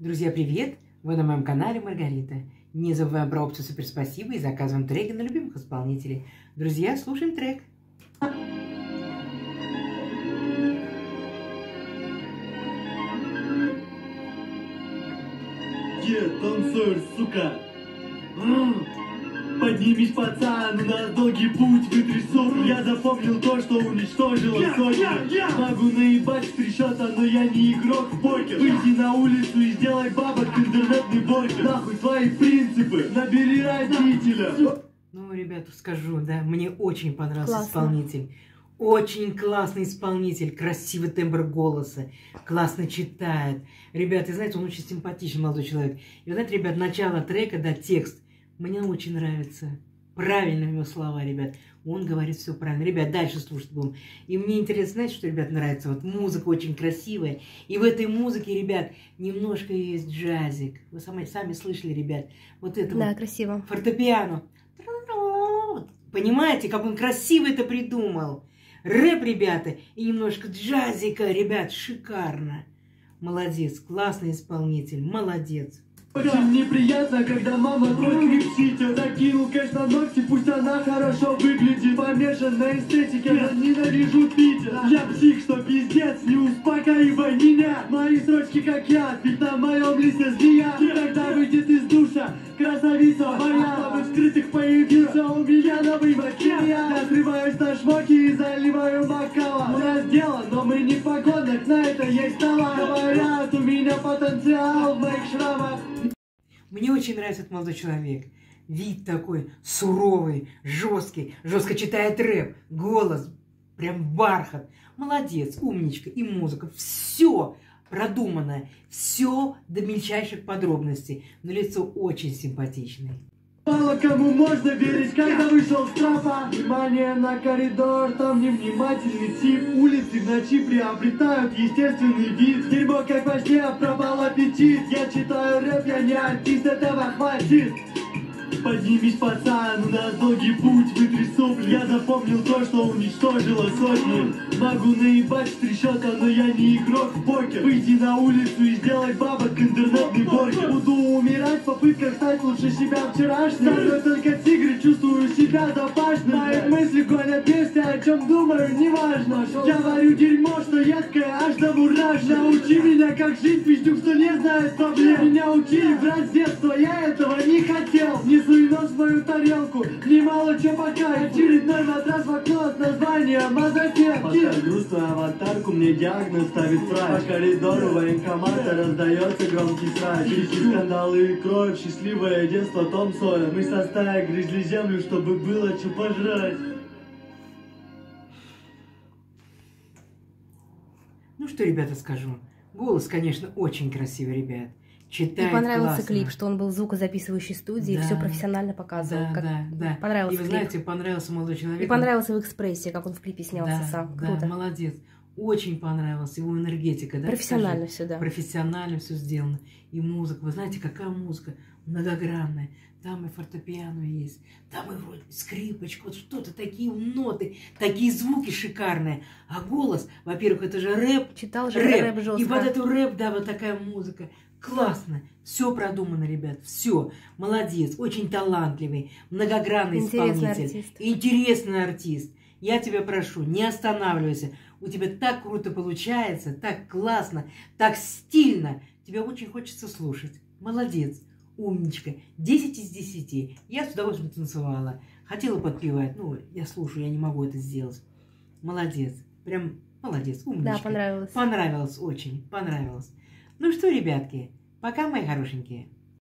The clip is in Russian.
Друзья, привет! Вы на моем канале Маргарита. Не забываем про опцию «Супер спасибо» и заказываем треки на любимых исполнителей. Друзья, слушаем трек. Танцор, сука! Поднимись, пацан, у нас долгий путь, вытри ссор. Я запомнил то, что уничтожило сотни. Могу наебать в 3 счета, но я не игрок в покер. Выйди на улицу и сделай бабок интернетный блогер. Нахуй твои принципы, набери родителя. Ну, ребята, скажу, да, мне очень понравился исполнитель. Очень классный исполнитель, красивый тембр голоса, классно читает. Ребята, знаете, он очень симпатичный молодой человек. И знаете, ребят, начало трека, да, текст, мне очень нравится. Правильно его слова, ребят. Он говорит все правильно. Ребят, дальше слушать будем. И мне интересно, знаете, что, ребят, нравится? Вот музыка очень красивая. И в этой музыке, ребят, немножко есть джазик. Вы сами слышали, ребят? Вот это да, вот красиво. Фортепиано. Понимаете, как он красиво это придумал? Рэп, ребята, и немножко джазика, ребят, шикарно. Молодец, классный исполнитель, молодец. Очень неприятно, когда мама твой кричит. Закинул кэш на ногти, пусть она хорошо выглядит. Помешан на эстетике, я ненавижу Питер. Я псих, что пиздец, не успокаивай меня. Мои строчки как яд, ведь на моем листе змея. Когда выйдет из душа красавица моя, чтобы вскрытых появился у меня новый макияж. Я срываюсь на шмотки и заливаю бокала. У нас дело, но мы не в погонах, на это есть талант. Говорят, у меня потенциал в моих шрамах. Мне очень нравится этот молодой человек. Вид такой суровый, жесткий, жестко читает рэп, голос, прям бархат. Молодец, умничка, и музыка. Все продумано, все до мельчайших подробностей. Но лицо очень симпатичное. Мало кому можно верить, когда вышел с трапа. Внимание на коридор, там невнимательный тип. Улицы в ночи приобретают естественный вид. Дерьмо как во сне, пропал аппетит. Я читаю рэп, я не артист, этого хватит. Поднимись, пацан, у нас долгий путь, вытри сопли. Я запомнил то, что уничтожило сотни. Могу наебать в 3 счета, но я не игрок в покер. Выйди на улицу и сделай бабок интернетный блогер. Буду умирать в попытках стать лучше себя вчерашним. Со только тигры, чувствую себя запашным. Мои мысли гонят вместе, о чем думаю, неважно. Я варю дерьмо, что едкое, аж до мурашек. Научи меня, как жить, пиздюк, что не знает проблем. Меня учили брать с детства, я этого не хотел. Не суй нос в мою тарелку, немало чё пока. Очередной матрас в окно с названием «Мазафет». Поставь грустную аватарку, мне диагноз ставит врач. По коридору военкомата раздается громкий срач. Крики, скандалы и кровь, счастливое детство Том Сойер. Мы со стаей грызли землю, чтобы было что пожрать. Ну что, ребята, скажу. Голос, конечно, очень красивый, ребят. Читает Мне понравился классно. клип, что он был в звукозаписывающей студии, да, все профессионально показывал. Да. Понравился И вы клип. знаете, понравился молодой человек. И понравился в экспрессе, как он в клипе снялся сам. Да, Круто. молодец. Очень понравилась его энергетика. Да, профессионально все, да. Профессионально все сделано. И музыка. Вы знаете, какая музыка? Многогранная. Там и фортепиано есть, там и вроде скрипочка, вот что-то, такие ноты, такие звуки шикарные. А голос, во-первых, это же рэп. Читал же рэп жестко. И под эту рэп, да, вот такая музыка. Классно. Все продумано, ребят. Все. Молодец. Очень талантливый, многогранный исполнитель. Интересный артист. Я тебя прошу, не останавливайся. У тебя так круто получается, так классно, так стильно. Тебя очень хочется слушать. Молодец. Умничка. 10 из 10. Я с удовольствием танцевала. Хотела подпевать. Ну, я слушаю, я не могу это сделать. Молодец. Прям молодец. Умничка. Да, понравилось. Понравилось очень. Понравилось. Ну что, ребятки, пока, мои хорошенькие.